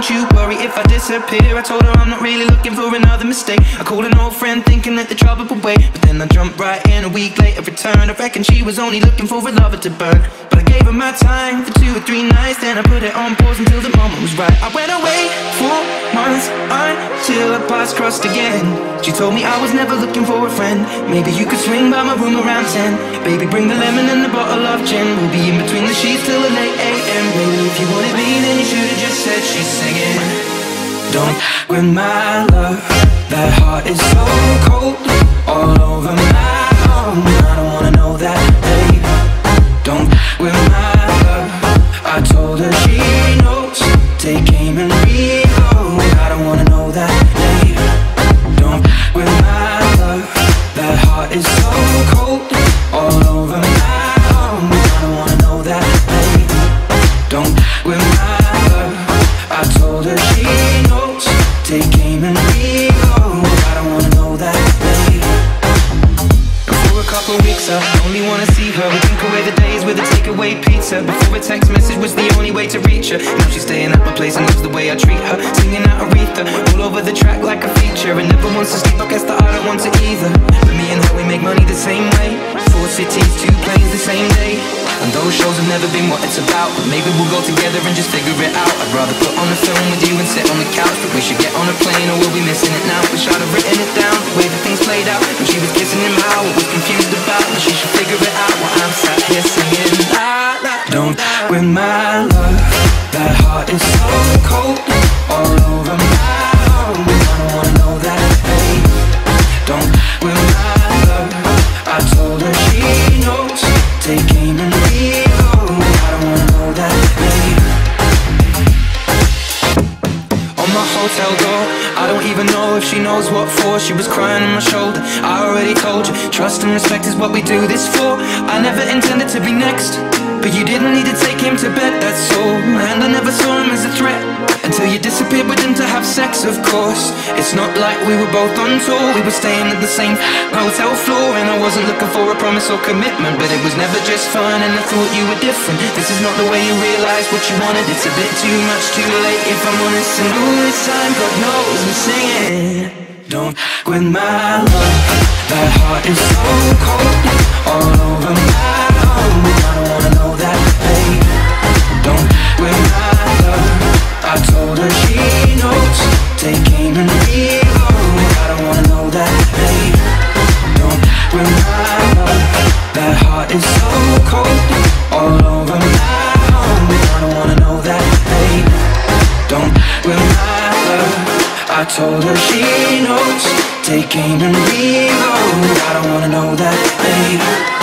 don't you worry if I disappear. I told her I'm not really looking for another mistake. I called an old friend thinking that the trouble would wait, but then I jumped right in. A week later returned. I reckon she was only looking for a lover to burn, but I gave her my time for 2 or 3 nights. Then I put it on pause until the moment was right. I went away for months until our paths crossed again. She told me I was never looking for a friend. Maybe you could swing by my room around 10. Baby, bring the lemon and the bottle of gin. We'll be in between the sheets till the late AM. Baby, if you wanted me, then you should've just said she's singing. Don't with my love, that heart is so cold, all over my arm. I don't wanna know that, babe. Don't with my love, I told her she knows. Take aim and reload. I don't wanna know that, babe. Don't with my love, that heart is so cold, all over my arm. I don't wanna know that, babe. Don't with my love, I told her she knows. Take aim and reload. I don't wanna know that, babe. For a couple weeks I only wanna see her. We drink away the days with a takeaway pizza. Before a text message was the only way to reach her. Now she's staying at my place and loves the way I treat her. Singing out Aretha, all over the track like a feature. And never wants to sleep, I guess that I don't want to either. But me and her, we make money the same way. 4 cities, 2 planes the same day. And those shows have never been what it's about, but maybe we'll go together and just figure it out. I'd rather put on a film with you and sit on the couch, but we should get on a plane or we'll be missing it now. Wish I'd have written it down, the way that things played out. When she was kissing him, how I was confused about, and she should figure it out while I'm sat here singing la la. Don't with my love, that heart is so cold, all over my arm. I don't wanna know that, babe. Don't with my love, I told her she knows. Take aim and reload. I don't wanna know that, babe. On my hotel door, I don't even know if she knows what for. She was crying on my shoulder. I already told you, trust and respect is what we do this for. I never intended to be next, but you didn't need to take him to bed, that's all. And I never saw him as a threat until you disappeared with him to have sex, of course. It's not like we were both on tour. We were staying at the same hotel floor, and I wasn't looking for a promise or commitment, but it was never just fun, and I thought you were different. This is not the way you realize what you wanted. It's a bit too much too late, if I'm honest. And all this time, God knows I'm singing. Don't with my love, that heart is so cold, all over my arm. I don't wanna know that, babe. Don't with my love, I told her she knows. Take aim and reload. I don't wanna know that, babe. Don't with my love, that heart is so cold, all over my arm. I don't wanna know that, babe. Don't with my love, I told her she knows. Take aim and reload. I don't wanna know that, babe.